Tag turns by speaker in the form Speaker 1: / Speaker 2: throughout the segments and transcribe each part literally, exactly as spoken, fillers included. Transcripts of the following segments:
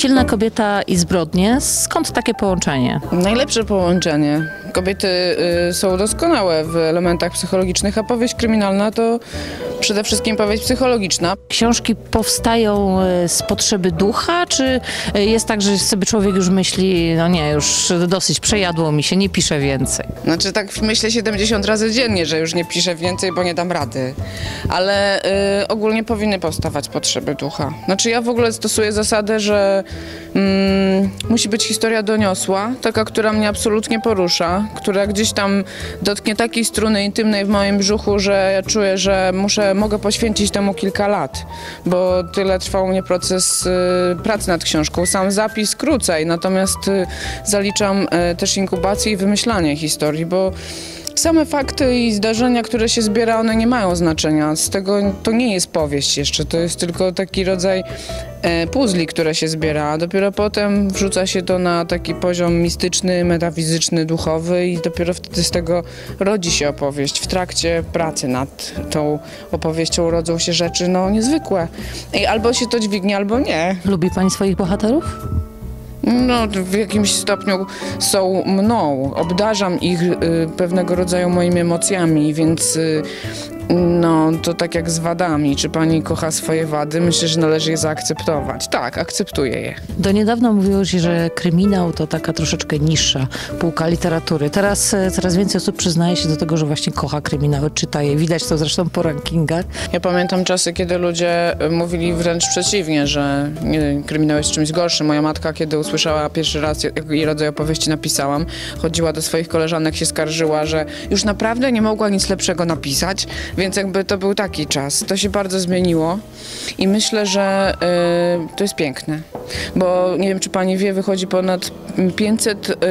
Speaker 1: Silna kobieta i zbrodnie. Skąd takie połączenie?
Speaker 2: Najlepsze połączenie. Kobiety y, są doskonałe w elementach psychologicznych, a powieść kryminalna to przede wszystkim powieść psychologiczna.
Speaker 1: Książki powstają z potrzeby ducha, czy jest tak, że sobie człowiek już myśli, no nie, już dosyć, przejadło mi się, nie piszę więcej?
Speaker 2: Znaczy tak myślę siedemdziesiąt razy dziennie, że już nie piszę więcej, bo nie dam rady. Ale y, ogólnie powinny powstawać potrzeby ducha. Znaczy ja w ogóle stosuję zasadę, że mm, musi być historia doniosła, taka, która mnie absolutnie porusza, która gdzieś tam dotknie takiej struny intymnej w moim brzuchu, że ja czuję, że muszę, mogę poświęcić temu kilka lat, bo tyle trwał u mnie proces y, pracy nad książką. Sam zapis krócej, natomiast y, zaliczam y, też inkubację i wymyślanie historii, bo same fakty i zdarzenia, które się zbiera, one nie mają znaczenia. Z tego to nie jest powieść jeszcze, to jest tylko taki rodzaj e, puzli, które się zbiera, a dopiero potem wrzuca się to na taki poziom mistyczny, metafizyczny, duchowy i dopiero wtedy z tego rodzi się opowieść. W trakcie pracy nad tą opowieścią rodzą się rzeczy no niezwykłe. I albo się to dźwignie, albo nie.
Speaker 1: Lubi pani swoich bohaterów?
Speaker 2: No, w jakimś stopniu są mną. Obdarzam ich y, pewnego rodzaju moimi emocjami, więc y, no, to tak jak z wadami. Czy pani kocha swoje wady? Myślę, że należy je zaakceptować. Tak, akceptuję je.
Speaker 1: Do niedawna mówiło się, że kryminał to taka troszeczkę niższa półka literatury. Teraz e, coraz więcej osób przyznaje się do tego, że właśnie kocha kryminały, czyta je. Widać to zresztą po rankingach.
Speaker 2: Ja pamiętam czasy, kiedy ludzie mówili wręcz przeciwnie, że nie, kryminał jest czymś gorszym. Moja matka, kiedy usłyszała pierwszy raz, jaki rodzaj opowieści napisałam, chodziła do swoich koleżanek, się skarżyła, że już naprawdę nie mogła nic lepszego napisać, więc jakby to był taki czas. To się bardzo zmieniło i myślę, że y, to jest piękne, bo nie wiem, czy pani wie, wychodzi ponad pięćset y, y,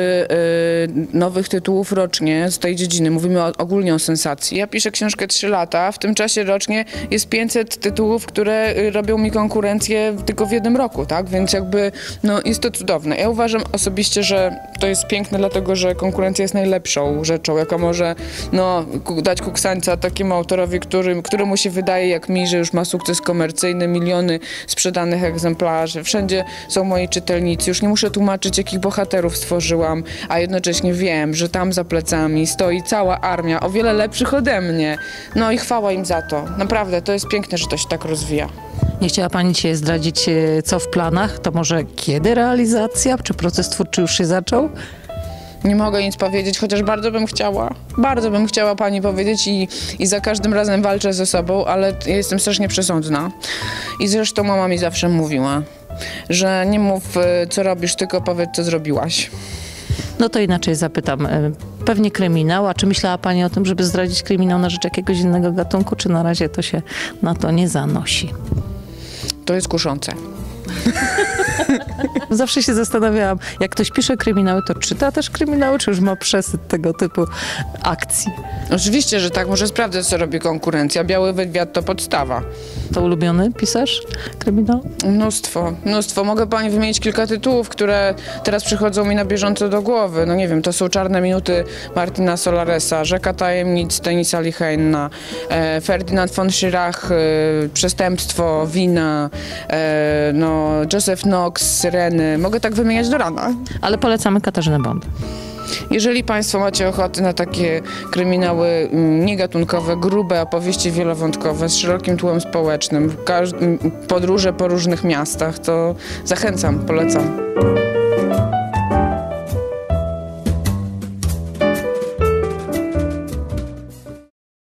Speaker 2: nowych tytułów rocznie z tej dziedziny. Mówimy o, ogólnie o sensacji. Ja piszę książkę trzy lata, w tym czasie rocznie jest pięćset tytułów, które robią mi konkurencję tylko w jednym roku, tak? Więc jakby, no jest to cudowne. Ja uważam osobiście, że to jest piękne, dlatego że konkurencja jest najlepszą rzeczą, jaka może no, dać kuksańca takiemu autorowi, który, któremu się wydaje, jak mi, że już ma sukces komercyjny, miliony sprzedanych egzemplarzy. Wszędzie są moi czytelnicy. Już nie muszę tłumaczyć, jakich bohaterów stworzyłam, a jednocześnie wiem, że tam za plecami stoi cała armia, o wiele lepszych ode mnie. No i chwała im za to. Naprawdę, to jest piękne, że to się tak rozwija.
Speaker 1: Nie chciała pani dzisiaj zdradzić, co w planach? To może kiedy realizacja? Czy proces twórczy już się zaczął?
Speaker 2: Nie mogę nic powiedzieć, chociaż bardzo bym chciała. Bardzo bym chciała pani powiedzieć i, i za każdym razem walczę ze sobą, ale ja jestem strasznie przesądna. I zresztą mama mi zawsze mówiła, że nie mów, co robisz, tylko powiedz, co zrobiłaś.
Speaker 1: No to inaczej zapytam. Pewnie kryminał, a czy myślała pani o tym, żeby zdradzić kryminał na rzecz jakiegoś innego gatunku, czy na razie to się na to nie zanosi?
Speaker 2: To jest kuszące.
Speaker 1: Zawsze się zastanawiałam, jak ktoś pisze kryminały, to czyta też kryminały, czy już ma przesyt tego typu akcji?
Speaker 2: Oczywiście, że tak. Muszę sprawdzać, co robi konkurencja. Biały wywiad to podstawa.
Speaker 1: To ulubiony pisarz kryminał?
Speaker 2: Mnóstwo, mnóstwo. Mogę pani wymienić kilka tytułów, które teraz przychodzą mi na bieżąco do głowy. No nie wiem, to są Czarne minuty Martina Solaresa, Rzeka tajemnic Denisa Lehana, e, Ferdynand von Schirach, e, Przestępstwo, Wina, e, no, Joseph Knox, Syreny. Mogę tak wymieniać do rana.
Speaker 1: Ale polecamy Katarzynę Bond.
Speaker 2: Jeżeli państwo macie ochotę na takie kryminały niegatunkowe, grube opowieści wielowątkowe z szerokim tłem społecznym, podróże po różnych miastach, to zachęcam, polecam.